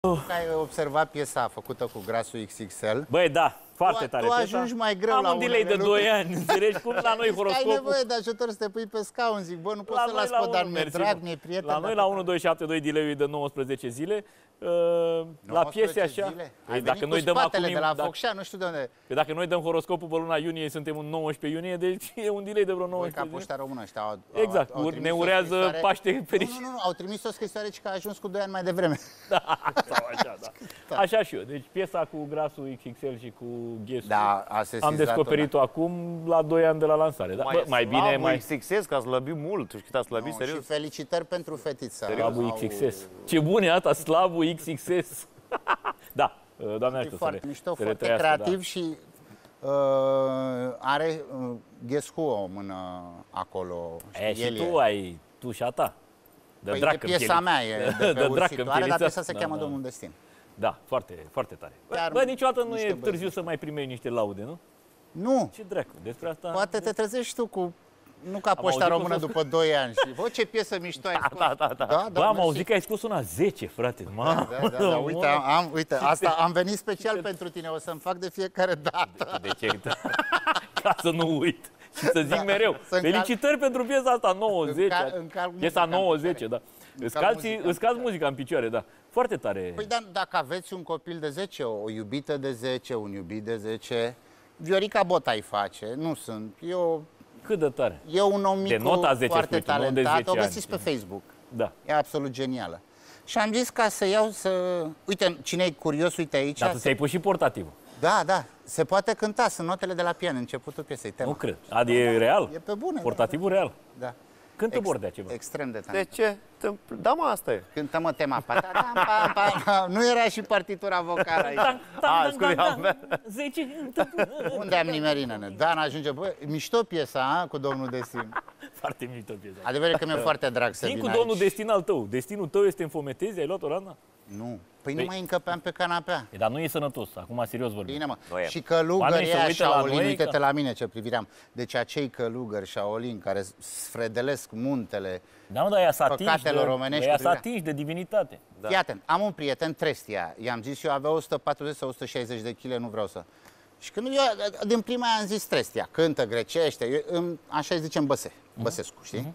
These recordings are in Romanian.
Ai observat piesa făcută cu grasul XXL? Băi, da, foarte tare. Tu ajungi mai greu am la un delay de 2 ani, înțelegi cum la noi horoscopul? Ai nevoie de ajutor să te pui pe scaun, zic, bă, nu poți să las pe dar mi-e drag, mi-e prieten. La noi la 1272 delay de 19 zile. La piese așa. Ai dacă noi dăm acum de la Focșa, nu știu de unde. Dacă noi dăm horoscopul pe luna iunie, suntem în 19 iunie, deci e un delay de vreo 19 zile. Ca Poșta Română ăștia exact, ne urează Paște fericit. Nu, au trimis o scrisoare că a ajuns cu 2 ani mai devreme. Da, sau așa, da. Așa și eu. Deci piesa cu grasul XXL și cu ghesul. Da, am descoperit-o acum la 2 ani de la lansare. Da? Mai bine, mai XXS, că a slăbit mult. Tu știi că a slăbit, serios. Și felicitări pentru fetița. Slavul XXS. Ce bun e asta, Slavul XXS. Da, doamne ajută, foarte mișto, foarte creativ și are Guess Who o mână acolo. Și tu ai, tu și a ta. Păi e piesa mea, e de pe Ursitoare, dar piesa se cheamă Domnul Destin. Da, foarte, foarte tare. Bă, niciodată nu e târziu să mai primești niște laude, nu? Nu. Ce dracu, despre asta... Poate te trezești tu cu... Nu ca Poșta Română după 2 ani. Și, bă, ce piesă mișto ai scos. Da. Bă, am auzit că ai scos una 10, frate. Da. Uite, asta am venit special pentru tine. O să-mi fac de fiecare dată. De ce? Ca să nu uit. Și să zic mereu. Felicitări pentru piesa asta, 90. Piesa 90, da. Îți calzi muzica în picioare, da. Foarte tare. Păi, dar dacă aveți un copil de 10, o iubită de 10, un iubit de 10, Viorica Bota îi face. Nu sunt. Eu... Cât de tare? E un om mic foarte talentat, o găsiți pe ani. Facebook. Da. E absolut genială. Și am zis ca să iau să... Uite, cine e curios, uite aici. Dar tu ți-ai pus și portativul. Da. Se poate cânta, sunt notele de la pian, începutul piesei. Nu cred. Adică e real? E pe bune. Portativul real? Da. Cântă Bordea ceva. Extrem de tare. De ce? Da, mă, asta e. Cântăm tema. Nu era și partitura vocală aici. 10. Unde am nimerit, nene? Dan ajunge. Bă, mișto piesa cu Domnul Destin. Foarte mișto piesa. Adevărul că mi-e foarte drag să vin cu Domnul Destin al tău. Destinul tău este în Fometezi? Ai luat-o, Rana? Nu. Păi nu mai încăpeam pe canapea. Dar nu e sănătos. Acum serios vorbim. Bine, mă. Și călugării aia Shaolin, uite-te la mine ce priviream. Deci acei călugări Shaolin care sfredelesc muntele păcatelor romenești. Ea să atingi de divinitate. Fii atent, am un prieten, Trestia. I-am zis eu, avea 140 sau 160 de kg, nu vreau să... Și când eu, din prima am zis Trestia, cântă grecește, așa îi zicem Băsescu, știi?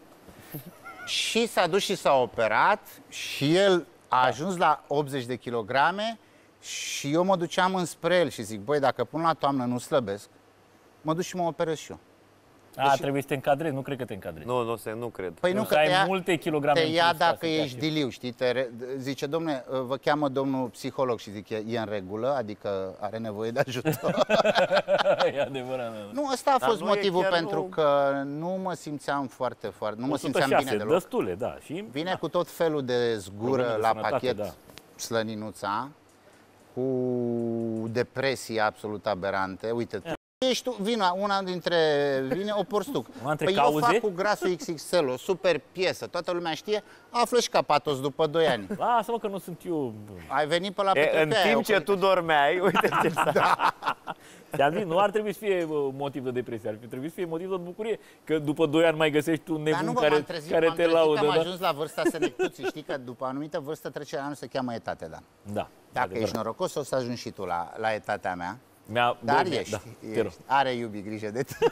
Și s-a dus și s-a operat și el a ajuns la 80 de kilograme și eu mă duceam înspre el și zic, băi, dacă până la toamnă nu slăbesc, mă duc și mă operez și eu. Trebuie să te încadrezi, nu cred că te încadrezi. Nu cred. Păi nu, că ai multe kilograme te ia dacă ești diliu, știi? Zice, domne, vă cheamă domnul psiholog și zic, e în regulă, adică are nevoie de ajutor. E adevărat. Nu, ăsta a fost motivul pentru că nu mă simțeam nu mă simțeam bine deloc. Destule, da. Și vine cu tot felul de zgură la pachet, slăninuța, cu depresii absolut aberante. Uite, ești tu, una dintre o porți tu. Păi eu fac cu grasul XXL, o super piesă, toată lumea știe, află și Capatos după 2 ani. Lasă-mă că nu sunt eu. Ai venit pe la Petrepea. În timp ce tu dormeai, uite ce Te-am zis, nu ar trebui să fie motiv de depresie, ar trebui să fie motiv de bucurie, că după 2 ani mai găsești un nebun care te laudă. Am ajuns la vârsta senectuții, știi că după o anumită vârstă trecerea anul se cheamă etate, da. Da. Dacă ești norocos, o să ajungi și tu la etatea mea. Dar ești. Are iubi grijă de tine.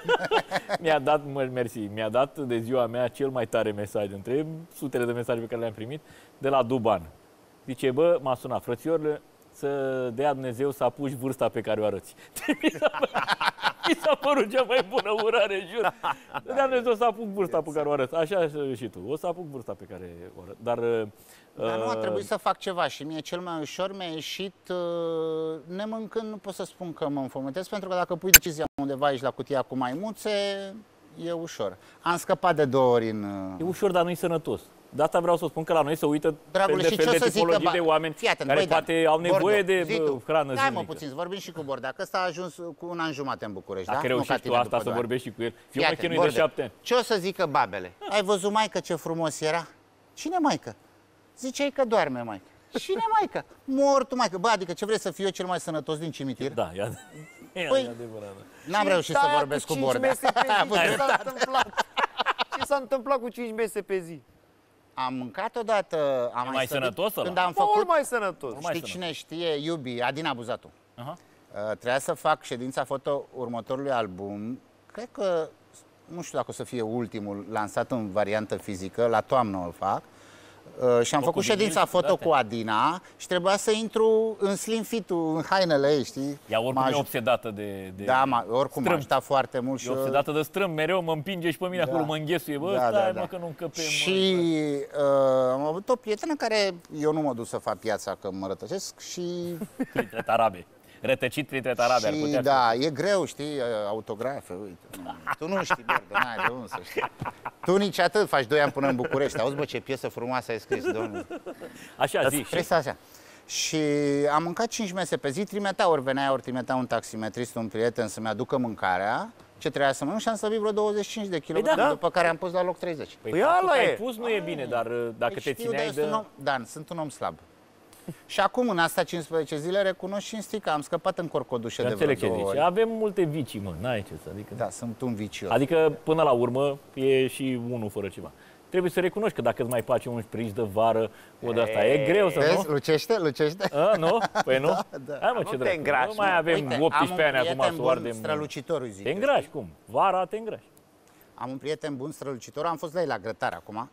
Mi-a dat de ziua mea cel mai tare mesaj între sutele de mesaje pe care le-am primit de la Duban. Zice, bă, m-a sunat, frățiorile, să dea Dumnezeu să apuci vârsta pe care o arăți. Mi s-a părut cea mai bună urare, jur. Dea Dumnezeu să apuc vârsta pe care o arăți. Așa și tu. O să apuc vârsta pe care o arăți. Dar nu, a trebuit să fac ceva și mie cel mai ușor mi-a ieșit, nemâncând, nu pot să spun că mă înfometez, pentru că dacă pui decizia undeva aici la cutia cu maimuțe, e ușor. Am scăpat de 2 ori în... E ușor, dar nu-i sănătos. De asta vreau să spun că la noi se uită de tipologii de oameni care poate au nevoie de hrană zilnică. Hai mă puțin, să vorbim și cu Bordea, că ăsta a ajuns cu 1 an jumate în București. Dacă reușești tu asta să vorbești și cu el, eu mă chinui de 7 ani. Ce o să zică babele? Ai văzut, maică, ce frumos era? Cine, maică? Ziceai că doarme, maică. Cine, maică? Mortul, maică. Bă, adică ce vrei să fiu eu cel mai sănătos din cimitir? Da, e adevărat. N-am reușit să vorbesc cu Bordea. Ce s-a întâmplat cu 5 mese pe zi? Am mâncat odată, am mai sărit sănătos ăla? când am Mult făcut, mai sănătos. mai știi sănătos. cine știe, Iubi, Adina Buzatu. Aha. Trebuia să fac ședința foto următorului album. Cred că, nu știu dacă o să fie ultimul lansat în variantă fizică, la toamnă îl fac. Și am O, făcut cu vinil ședința și cu foto date. cu Adina și trebuia să intru în slim fit-ul, în hainele ei, știi? Ea oricum M-a e aj- obsedată de Da, oricum m-a strâmb. ajutat foarte mult și E obsedată de strâmb, mereu mă împinge și pe mine acolo, mă înghesuie. Bă, stai mă că nu încăpem. Și am avut o prietenă care, eu nu mă duc să fac piața că mă rătăcesc și, Printre tarabe. Rătăcit printre tarabe ar și putea fi. da, e greu, știi, autografe, uite. Tu nu știi, bă, n-ai de unde să știi. Tu nici atât, faci 2 ani până în București. Auzi, bă, ce piesă frumoasă ai scris, domnule. Așa, zi. Trebuie să așa. Și am mâncat 5 mese pe zi, trimitea, ori venea, ori trimitea un taximetrist, un prieten să-mi aducă mâncarea, ce trebuia să mănânc și am slăbit vreo 25 de kilograme, da. după care am pus la loc 30. Păi Păi faptul ala că ai e. pus nu e bine, dar dacă te Știu, țineai dar de... sunt un om, Dan, sunt un om slab. Și acum, în astea 15 zile, recunosc cinstit că am scăpat în corcodușe Eu de vreo înțeleg ce 2 zici. ori. Avem multe vicii, mă, n-ai ce să adică. Da, sunt un vicios. Adică, până la urmă, e și unul fără ceva. Trebuie să recunoști că dacă îți mai face un șpriț de vară, o de asta, e greu să Vezi? nu? Lucește, lucește. A, nu? Păi nu? da. Hai mă, Nu ce te dracu. îngrași, Nu mai mă. avem Uite, 18 ani acum să bun, ardem. strălucitor, îi zic. Te îngrași, cum? Vara te îngrași. Am un prieten bun, strălucitor, am fost la ei la grătar acum.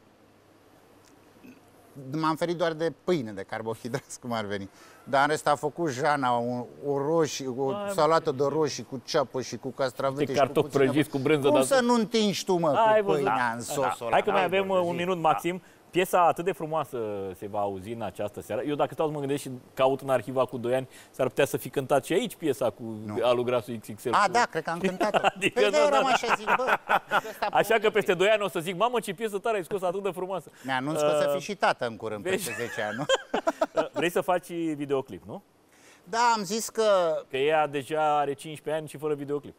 M-am ferit doar de pâine, de carbohidrați, cum ar veni. Dar în rest a făcut Jana o roșie, o salată de roșii cu ceapă și cu castravete De și cu cartofi puțină- prăjiți cu brânză Cum de să nu întingi tu, mă, Ai cu văzut? pâinea în sosul ăla? Hai că mai Hai, avem bă, un zi. minut maxim. Piesa atât de frumoasă se va auzi în această seară. Eu dacă stau să mă gândesc și caut în arhiva cu 2 ani, s-ar putea să fi cântat și aici piesa cu Alu Grasu XXL. A, cu- da, cred că am cântat-o. Adică, Păi da, de eram da. așa, zic, bă. ăsta Așa că pune- peste 2 ani o să zic, mamă, ce piesă tare ai scos atât de frumoasă. Mi-anunț că o să fii și tată în curând, vezi? peste 10 ani, nu? Vrei să faci videoclip, nu? Da, am zis că Că ea deja are 15 ani și fără videoclip.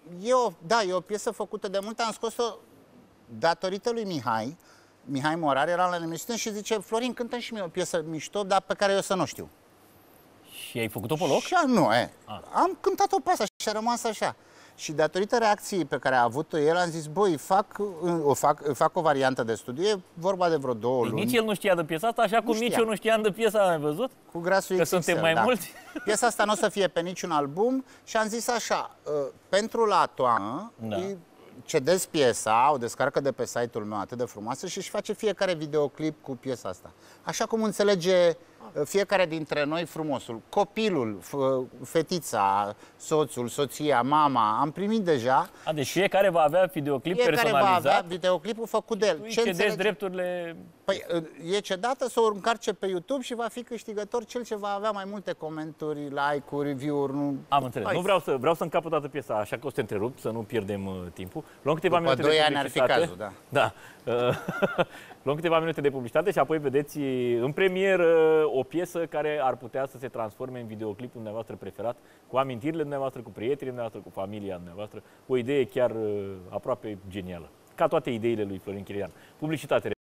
e o piesă făcută de mult, am scos-o datorită lui Mihai Morar, era la emisiune și zice, Florin, cântă și mie o piesă mișto, dar pe care eu să nu știu. Și ai făcut-o pe loc? Și am cântat-o pe asta și a rămas așa. Și datorită reacției pe care a avut-o el, am zis, băi, fac o variantă de studiu, e vorba de vreo 2 Păi luni. nici el nu știa de piesa asta, așa cum nici știa. eu nu știam de piesa, ai văzut? Cu Grasul Că XXL, suntem mai da. mulți. Piesa asta nu o să fie pe niciun album și am zis așa, pentru la toamnă, Da. îi cedez piesa, o descarcă de pe site-ul meu atât de frumoasă și își face fiecare videoclip cu piesa asta. Așa cum înțelege fiecare dintre noi frumosul. Copilul, fetița, soțul, soția, mama, am primit deja. Deci fiecare va avea videoclip Fiecare va personalizat. avea videoclipul făcut de el. Tu îi Ce cedezi înțelege? drepturile. Păi, e cedată să o încarce pe YouTube și va fi câștigător cel ce va avea mai multe comentarii, like-uri, review-uri. Nu... Am înțeles. Nu vreau să încap o dată piesa, așa că o să te întrerup, să nu pierdem timpul. Luăm câteva După minute 2 de ani ar fi publicitate. cazul, da. Da. Luăm câteva minute de publicitate și apoi vedeți în premieră o piesă care ar putea să se transforme în videoclipul dumneavoastră preferat, cu amintirile dumneavoastră, cu prietenii dumneavoastră, cu familia dumneavoastră. O idee chiar aproape genială. Ca toate ideile lui Florin Chirian. Publicitate.